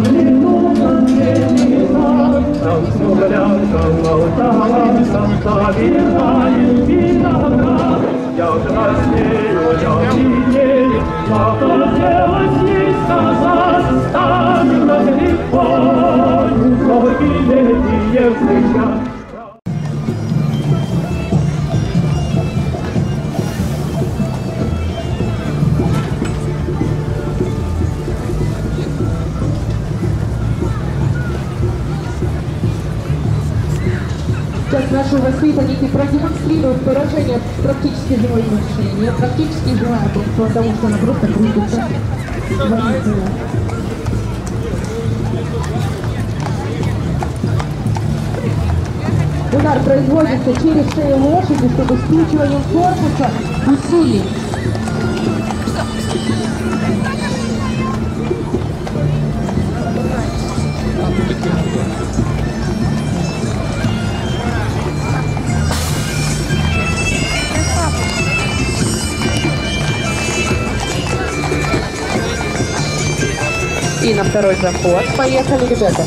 Сейчас наши воспитанники продемонстрируют выражение практически живой мышления. Практически живая, потому что она просто крутится. Удар производится через шею лошади, чтобы скручиванием корпуса усилить. И на второй заход. Поехали, ребята.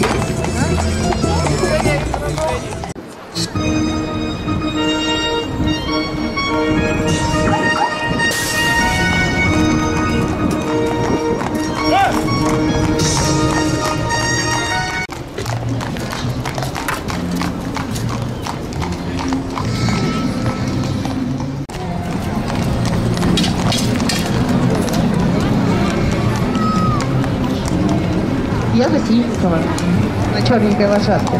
Я за Синенького на черненькой лошадке.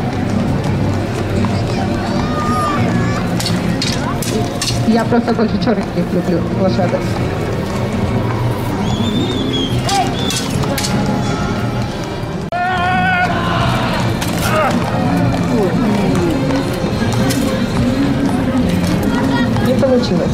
Я просто больше черненьких люблю лошадок. Не получилось.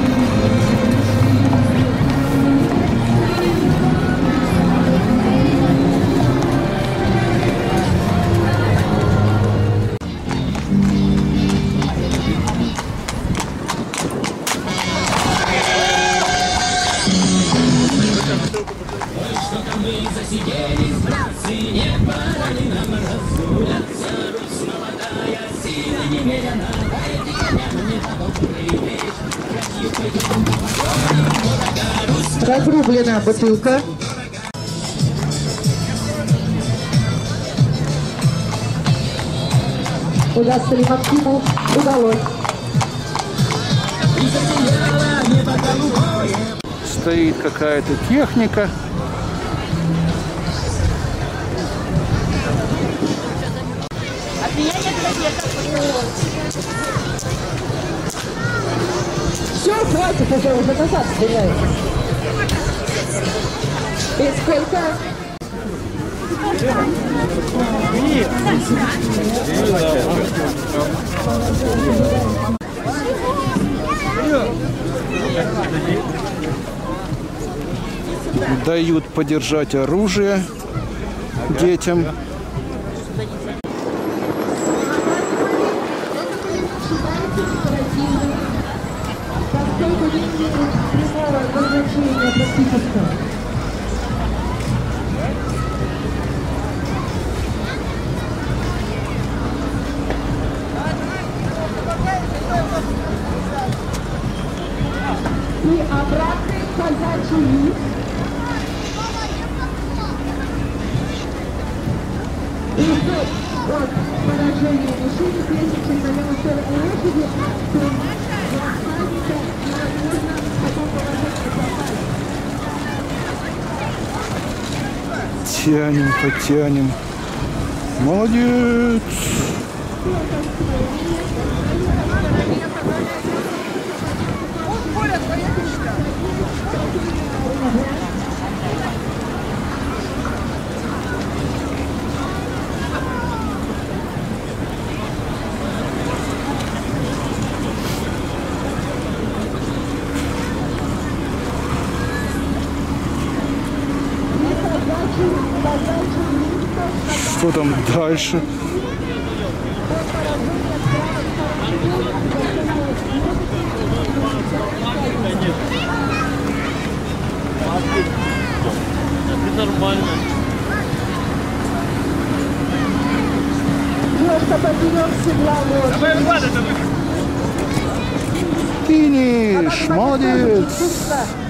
Разрубленная бутылка. Удастся ли Максиму? Удалось. Стоит какая-то техника. Все, хватит, уже назад стреляет. И сколько? Дают подержать оружие детям. И обратный казачий лист. И тут от поражения машины, прежде чем на левую сторону лошади, то лошадника нужно потом положить. Тянем, потянем. Молодец! Что там дальше? Это нормально. Финиш! Молодец!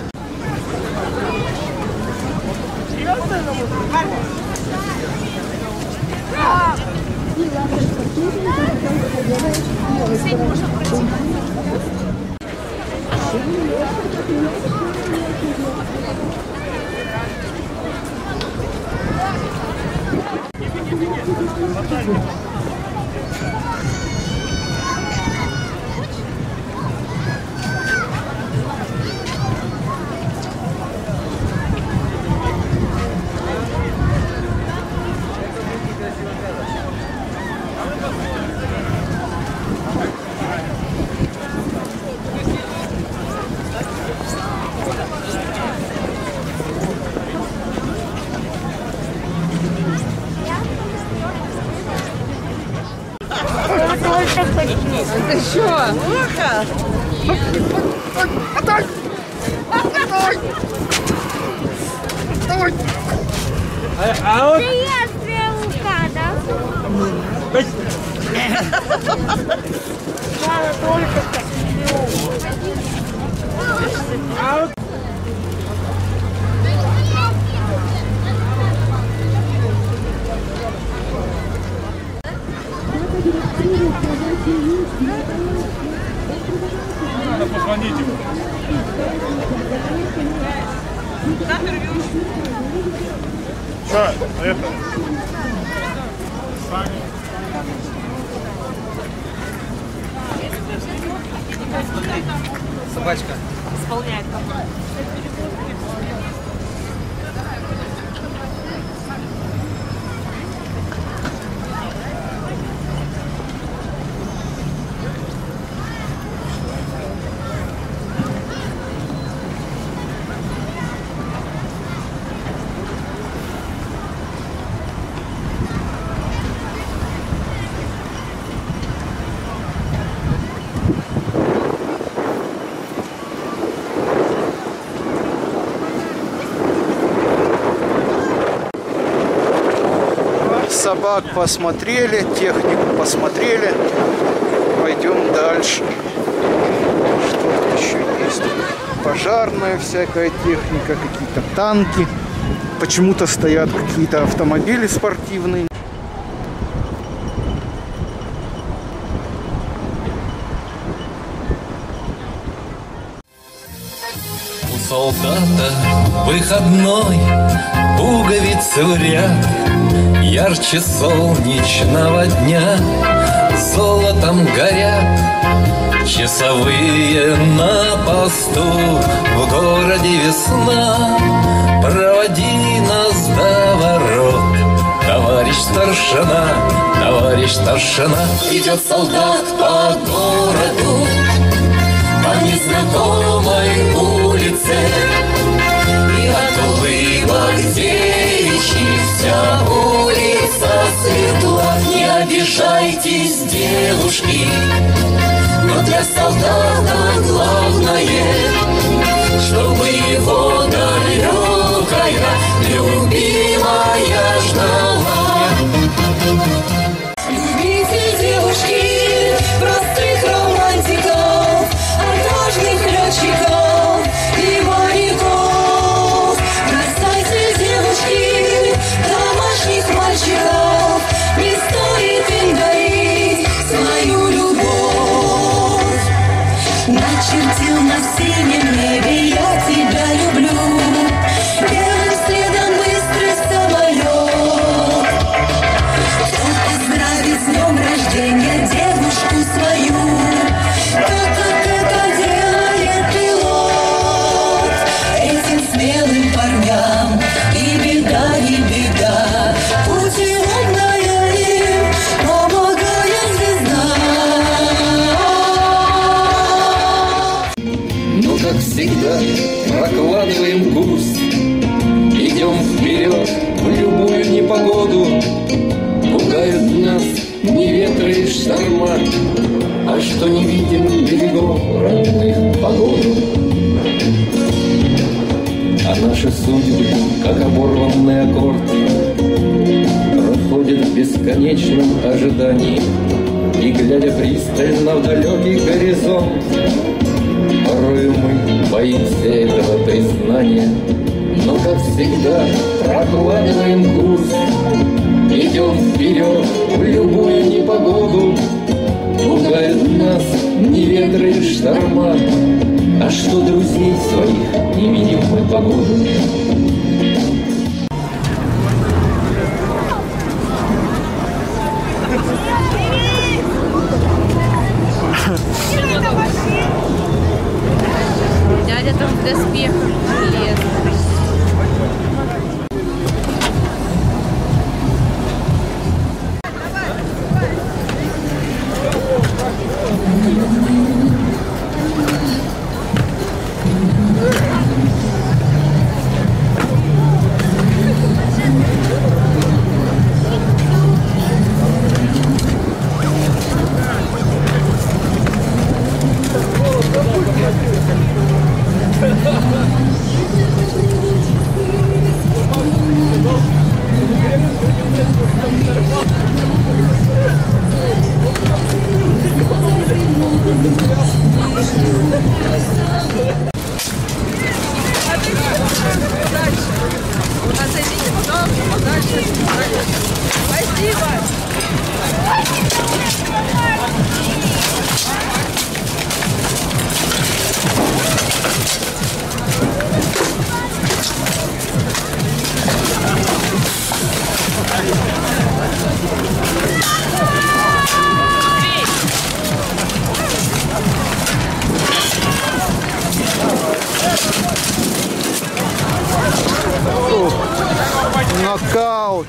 Ты что? Плохо? Отдай! Давай! Приветствие, Лука, да? Мама только Надо позвонить ему. Что, это? Саня. собачка. Исполняет. Собак посмотрели, технику посмотрели. Пойдем дальше. Что тут еще есть? Пожарная всякая техника, какие-то танки. Почему-то стоят какие-то автомобили спортивные. У солдата выходной, пуговицы в ряд, ярче солнечного дня, золотом горят часовые на посту. В городе весна, проводи нас до ворот, товарищ старшина, товарищ старшина. Идет солдат по городу, по незнакомой улице, и от улыбок девичьих вся улица светла. Не обижайтесь, девушки, но для солдата главное, чтобы его далекая любимая ждала. Любите, девушки, простых романтиков, отважных летчиков и моряков. Бросайте, девушки, домашних мальчиков, не стоит им дарить свою любовь. Начертил на синем небе я тебя люблю, белым следом быстрый самолет. Кто поздравит с днем рождения девушку свою, как это делает пилот. Этим смелым парням и беда, и беда, путеводная им помогает звезда. Но, как всегда, прокладываем курс, идем вперед в любую непогоду. Пугают нас ни ветры и шторма, а что не видим берегов родных погоду. А наши судьбы, как оборванный аккорд, проходят в бесконечном ожидании. И глядя пристально в далекий горизонт, порою мы боимся этого признания, но, как всегда, прокладываем курс, идем вперед в любую непогоду. Пугают нас ни ветры и шторма, а что друзей своих не видим мы погоду. Дядя там в доспехах лез. Отойдите, пожалуйста, подальше. Спасибо. Нокаут.